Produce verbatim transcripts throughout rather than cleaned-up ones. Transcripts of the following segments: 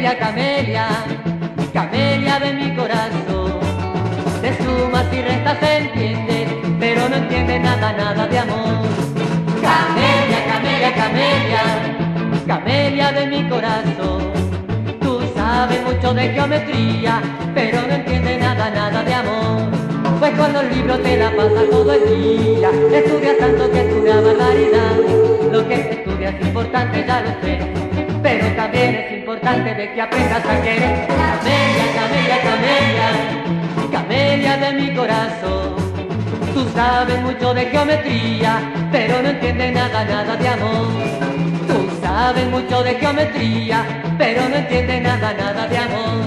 Camelia, Camelia, Camelia de mi corazón. De sumas y restas se entiende, pero no entiende nada, nada de amor. Camelia, Camelia, Camelia, Camelia de mi corazón. Tú sabes mucho de geometría, pero no entiende nada, nada de amor. Pues con los libros te la pasas todo el día, estudias tanto que es una barbaridad. Lo que estudias es importante, ya lo sé, pero también es importante de que aprendas a querer. Camelia, Camelia, Camelia, Camelia de mi corazón. Tú sabes mucho de geometría, pero no entiendes nada, nada de amor. Tú sabes mucho de geometría, pero no entiendes nada, nada de amor.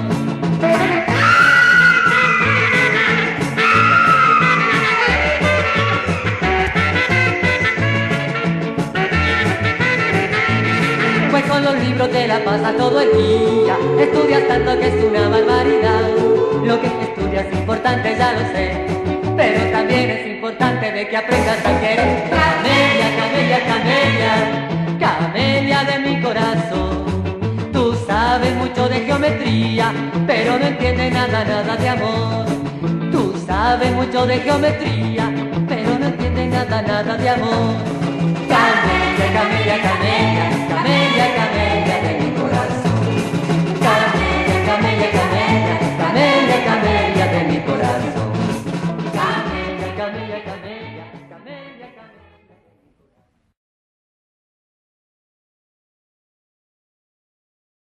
Pues con los libros te la pasas todo el día, estudias tanto que es una barbaridad. Lo que estudias es importante, ya lo sé, pero también es importante de que aprendas a querer. Camelia, Camelia, Camelia, Camelia de mi corazón. Tú sabes mucho de geometría, pero no entiendes nada, nada de amor. Tú sabes mucho de geometría, pero no entiendes nada, nada de amor. Camelia, Camelia, Camelia.